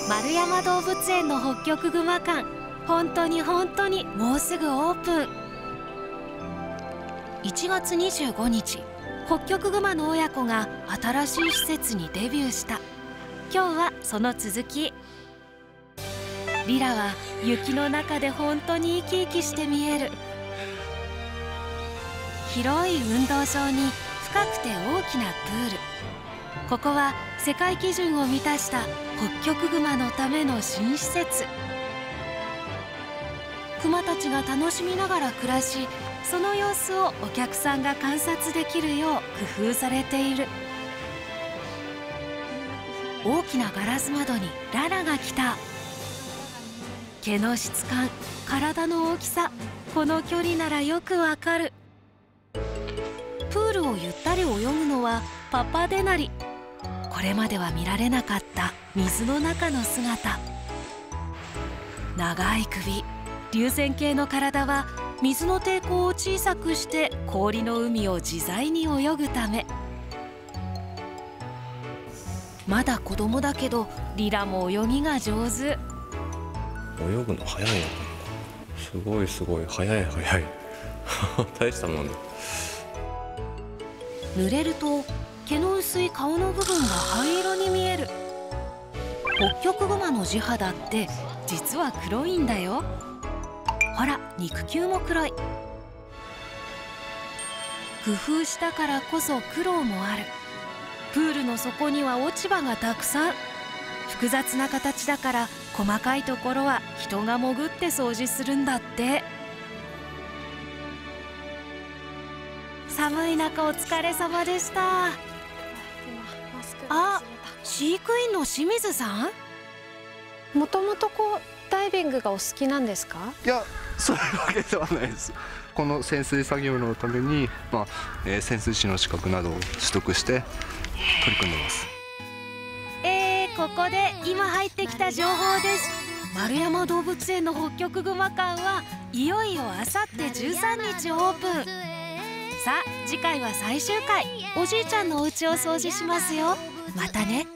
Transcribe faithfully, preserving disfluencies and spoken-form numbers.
丸山動物園のホッキョクグマ館、本当に本当にもうすぐオープン。いちがつにじゅうごにち、ホッキョクグマの親子が新しい施設にデビューした。今日はその続き。リラは雪の中で本当に生き生きして見える。広い運動場に深くて大きなプール。ここは世界基準を満たしたホッキョクグマのための新施設。クマたちが楽しみながら暮らし、その様子をお客さんが観察できるよう工夫されている。大きなガラス窓にララが来た。毛の質感、体の大きさ、この距離ならよくわかる。プールをゆったり泳ぐのはパパデナリ。これまでは見られなかった水の中の姿。長い首、流線形の体は水の抵抗を小さくして氷の海を自在に泳ぐため。まだ子供だけどリラも泳ぎが上手。 泳ぐの早いな。すごいすごい、早い早い大したもんだ。 濡れると毛の薄い顔の部分が灰色に見える。ホッキョクグマの地肌って実は黒いんだよ。ほら、肉球も黒い。工夫したからこそ苦労もある。プールの底には落ち葉がたくさん。複雑な形だから細かいところは人が潜って掃除するんだって。寒い中お疲れ様でした。あ、飼育員の清水さん。 もともとこうダイビングがお好きなんですか？ いや、そういうわけではないです。この潜水作業のために、まあえー、潜水士の資格などを取得して取り組んでます。 えー、ここで今入ってきた情報です。丸山動物園のホッキョクグマ館はいよいよあさってじゅうさんにちオープン。さあ次回は最終回。おじいちゃんのお家を掃除しますよ。またね。